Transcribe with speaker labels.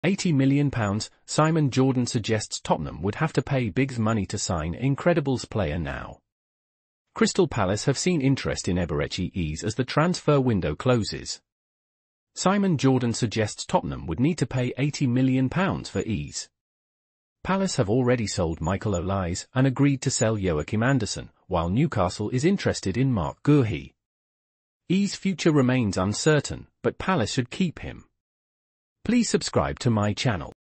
Speaker 1: £80 million, Simon Jordan suggests Tottenham would have to pay big money to sign Incredibles player now. Crystal Palace have seen interest in Eberechi Eze as the transfer window closes. Simon Jordan suggests Tottenham would need to pay £80 million for Eze. Palace have already sold Michael Olise and agreed to sell Joachim Andersen, while Newcastle is interested in Marc Guehi. Eze's future remains uncertain, but Palace should keep him. Please subscribe to my channel.